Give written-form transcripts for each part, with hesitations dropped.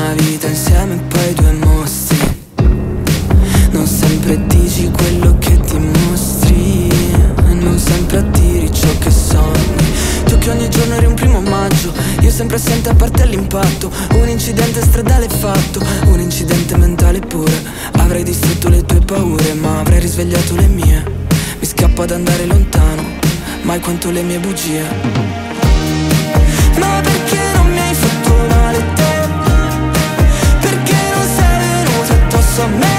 una vita insieme e poi due mostri. Non sempre dici quello che dimostri e non sempre attiri ciò che sogni. Tu che ogni giorno eri un primo maggio, io sempre assente a parte l'impatto. Un incidente stradale fatto, un incidente mentale pure. Avrei distrutto le tue paure ma avrei risvegliato le mie. Mi scappo ad andare lontano, mai quanto le mie bugie. Ma perché non mi hai fatto male te? Perché non sei venuto addosso a me?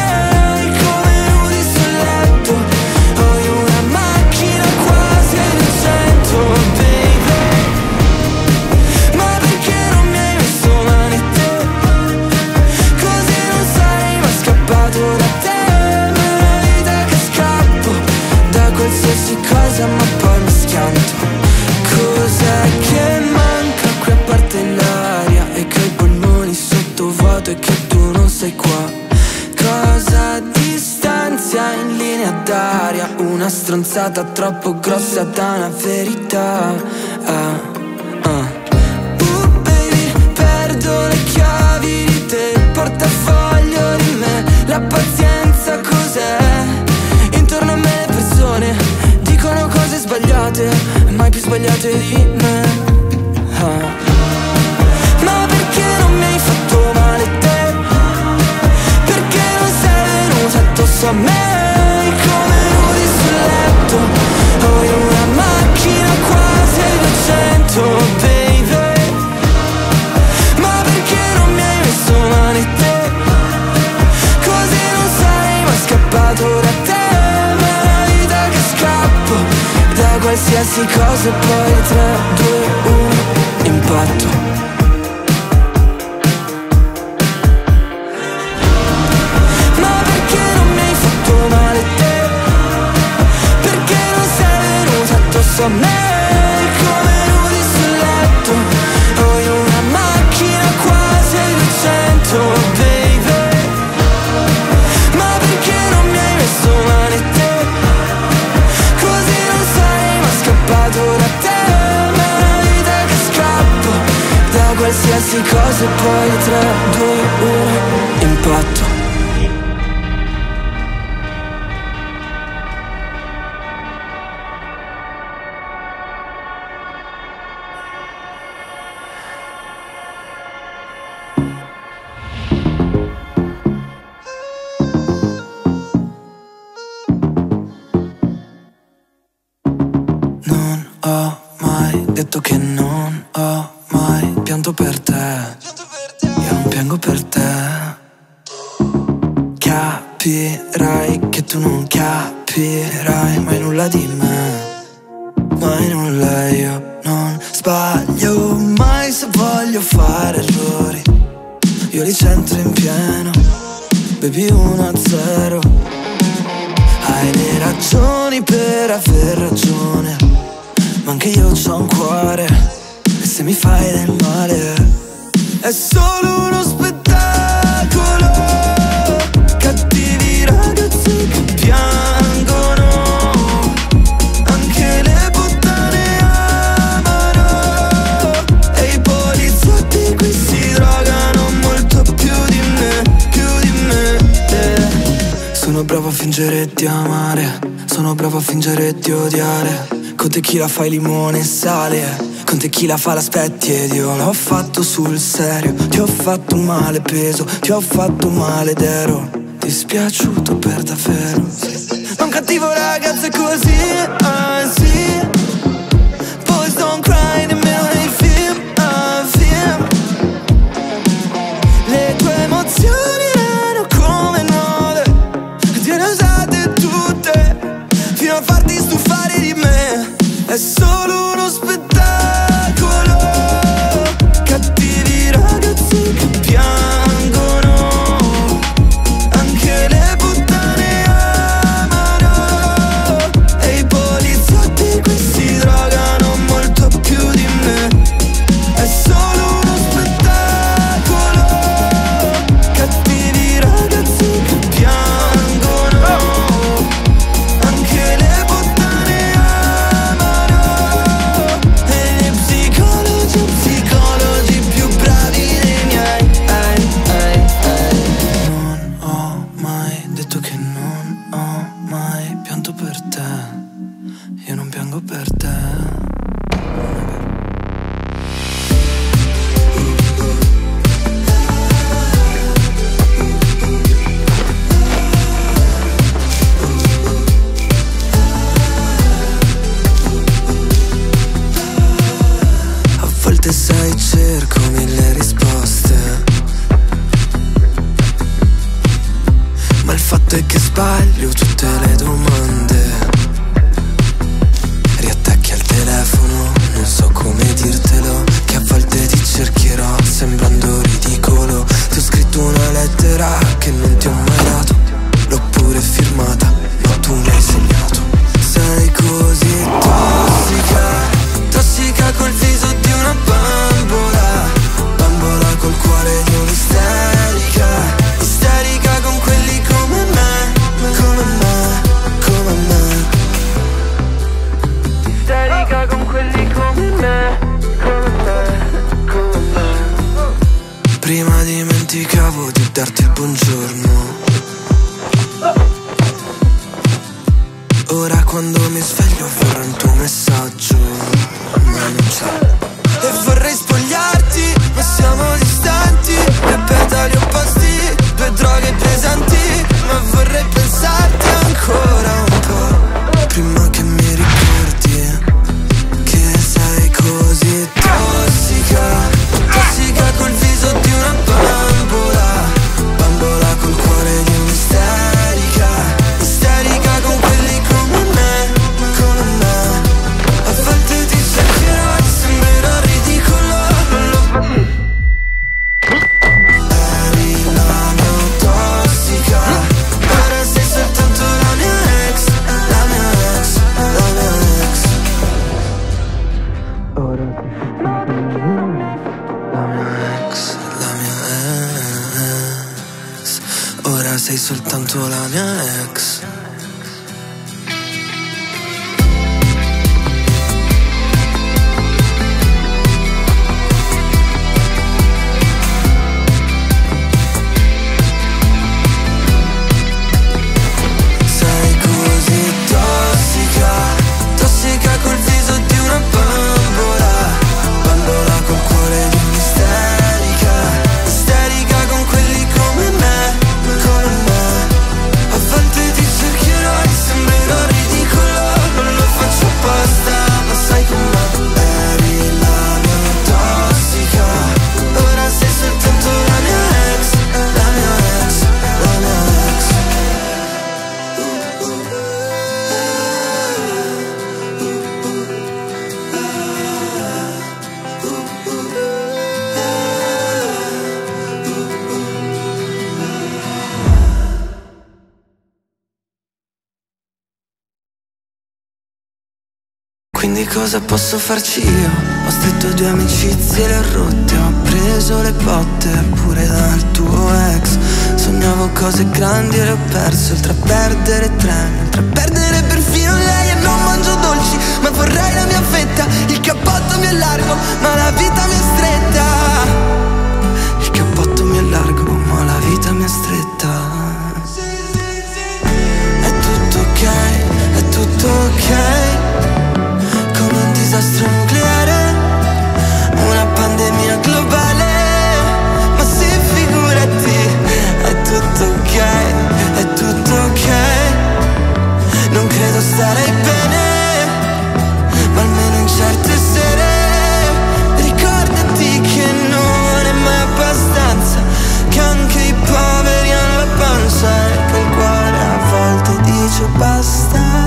Cosa ma poi mi schianto. Cos'è che manca qui a parte l'aria e che ho i polmoni sottovuoto e che tu non sei qua? Cosa distanzia in linea d'aria una stronzata troppo grossa da una verità? Baby, perdo le chiavi di te, il portafoglio di me, la pazienza cos'è? Intorno a me le persone dicono cose sbagliate, mai più sbagliate di me. Ma perché non mi hai fatto male te? Perché non sei venuto addosso a me? Come nudi sul letto, ho in una macchina quasi 200, baby. Ma perché non mi hai messo male te? Così non sarei mai scappato da te. Da qualsiasi cosa e poi 3, 2, 1, impatto. Ma perché non mi hai fatto male te? Perché non sei venuto addosso a me? Come nudi sul letto, ho in una macchina quasi 200, baby. Ma perché non mi hai messo male te? Da te, ma una vita che scappo da qualsiasi cosa e poi 3, 2, 1, impatto. Che non ho mai pianto per te, io non piango per te. Capirai che tu non capirai mai nulla di me, mai nulla. Io non sbaglio mai se voglio fare errori, io li centro in pieno, baby 1-0. Hai le ragioni per aver ragione, ma anche io c'ho un cuore e se mi fai del male è solo uno spettacolo. Cattivi ragazzi che piangono, anche le puttane amano, e i poliziotti qui si drogano molto più di me. Sono bravo a fingere di amare, sono bravo a fingere di odiare. Con tequila fai limone e sale, con tequila fa l'aspetti ed io l'ho fatto sul serio. Ti ho fatto male peso, ti ho fatto male ed ero dispiaciuto per davvero. Ma un cattivo ragazzo è così, sì. Boys don't cry nemmeno nei film, film. Le tue emozioni erano come nuove, te ne usate tutte fino a farti stufare di me. È solo uno spettacolo. Cattivi ragazzi che piangono, anche le puttane amano, e i poliziotti qui si sbaglio tutte le domande. Riattacchi al telefono, non so come dirtelo, che a volte ti cercherò sembrando ridicolo. Ti ho scritto una lettera che non ti ho mai dato, l'ho pure firmata, ma tu mi hai segnato. Sei così tossica, tossica col viso di una bambola, bambola col cuore di un'isterica, isterica con quelli come me, come me, come me. Isterica con quelli come me, come me, come me. Prima dimenticavo di darti il buongiorno, ora quando mi sveglio vorrei un tuo messaggio, ma non c'è. E vorrei spogliarti, ma siamo distanti, due petali opposti, due droghe pesanti. Ma vorrei pensarti ancora un po', prima che mi ricordi che sei così tossica, tossica col viso di una bambola, bambola col cuore di un'isterica, isterica con quelli come me, come me. A volte ti cercherò e sembrerò ridicolo, non lo faccio. Eri la mia tossica, ora sei soltanto la mia ex, la mia ex, la mia ex. Ora la mia ex, la mia ex. Ora sei soltanto la mia ex. Sei così tossica, tossica col viso di una bambola, bambola col cuore di un'isterica, isterica con quelli come me, come me. A volte ti cercherò e sembrerò ridicolo, non lo faccio apposta, ma sai com'è. Eri la mia tossica, ora sei soltanto la mia ex, la mia ex, la mia ex. Quindi cosa posso farci io? Ho stretto due amicizie e le ho rotte, ho preso le botte pure dal tuo ex. Sognavo cose grandi e le ho perse, oltre a perdere treni, oltre a perdere perfino lei. E non mangio dolci, ma vorrei la mia fetta. Il cappotto mi è largo, ma la vita mi è stretta. Il cappotto mi è largo, ma la vita mi è stretta. È tutto ok, è tutto ok. Come un disastro nucleare, una pandemia globale. Ma sì, figurati, è tutto ok, è tutto ok. Non credo starei bene, ma almeno in certe sere ricordati che non è mai abbastanza, che anche i poveri hanno la pancia e che il cuore a volte dice basta.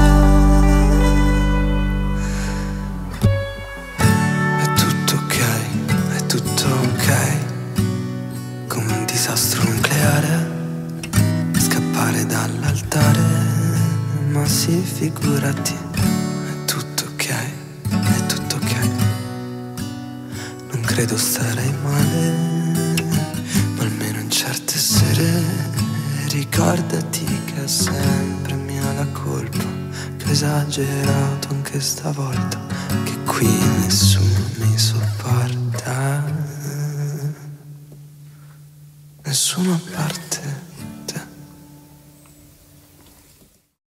Ma sì, figurati, è tutto ok, è tutto ok. Non credo starei male, ma almeno in certe sere ricordati che è sempre mia la colpa, che ho esagerato anche stavolta, che qui nessuno